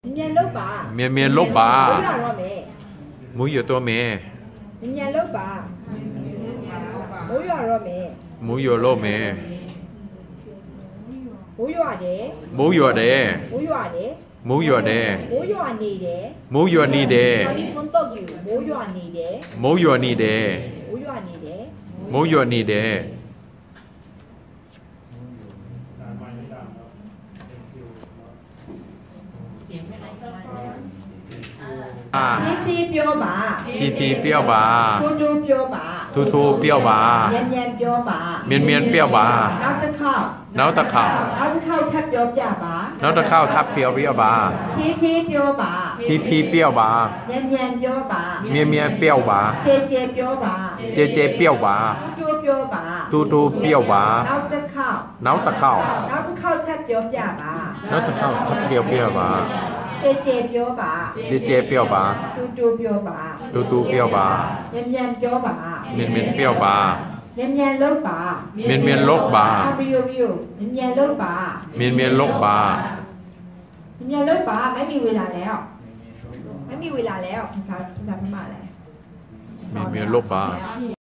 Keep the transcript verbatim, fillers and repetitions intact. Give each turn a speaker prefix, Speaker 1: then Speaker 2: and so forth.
Speaker 1: မြန်လုပ်ပါ
Speaker 2: မြန်မြန်လုပ်ပါ
Speaker 1: မွေးရတော့မယ်
Speaker 2: မူးရတော့မယ်
Speaker 1: မြန်လုပ်ပါမွေးရတော့မယ်
Speaker 2: မူးရလို့မယ်
Speaker 1: မွေးရတယ်
Speaker 2: မူးရတယ်
Speaker 1: မွေးရတယ်
Speaker 2: မူးရတယ်
Speaker 1: မိုးရွာနေတယ်
Speaker 2: မူးရနေတယ်
Speaker 1: ခါလီဖွန်တော့ယူမိုးရွာနေတယ်
Speaker 2: မူးရနေတယ်
Speaker 1: မိုးရွာနေတယ်
Speaker 2: မူးရနေတယ်
Speaker 1: ဖြည်းဖြည်းပြောပါ
Speaker 2: ဖြည်းဖြည်းပြောပါ
Speaker 1: ထိုးထိုးပြောပါ
Speaker 2: ထိုးထိုးပြောပါ
Speaker 1: မြန်မြန်ပြောပါ
Speaker 2: မြန်မြန်ပြောပါ
Speaker 1: နောက်တစ်ခေါက်
Speaker 2: နောက်တစ်ခေါက်
Speaker 1: နောက်တစ်ခေါက်ထပ်ပြောပြပါ
Speaker 2: နောက်တစ်ခေါက်ထပ်ပြောပြပါ
Speaker 1: ဖြည်းဖြည်းပြောပါ
Speaker 2: ဖြည်းဖြည်းပြောပါ
Speaker 1: မြန်မြန်ပြောပါ
Speaker 2: မြန်မြန်ပြောပါ
Speaker 1: ကျဲကျဲပြောပါ
Speaker 2: ကျဲကျဲပြောပါ
Speaker 1: တိုးပြောပါ
Speaker 2: တိုးတိုးပြောပါ
Speaker 1: နောက်တစ်ခေါက်
Speaker 2: နောက်တစ်ခေါက်
Speaker 1: နောက်တစ်ခေါက်ထပ်ပြောပြပါ
Speaker 2: နောက်တစ်ခေါက်ထပ်ပြောပြပါ
Speaker 1: ကျဲကျဲပြောပါ
Speaker 2: ကျဲကျဲပြောပါ
Speaker 1: တိုးတိုးပြောပါ
Speaker 2: တိုးတိုးပြောပါ
Speaker 1: မြန်မြန်ပြောပါ
Speaker 2: မြန်မြန်ပြောပါ
Speaker 1: မြန်မြန်လုပ်ပါ
Speaker 2: မြန်မြန်လုပ်ပါ
Speaker 1: ရီယိုရီယိုမြန်မြန်လုပ်ပါ
Speaker 2: မြန်မြန်လုပ်ပါ
Speaker 1: မြန်မြန်လုပ်ပါไม่มีเวลาแล้วไม่มีเวลาแล้วภาษาภาษาพม่าแหละ
Speaker 2: မြန်မြန်လုပ်ပါ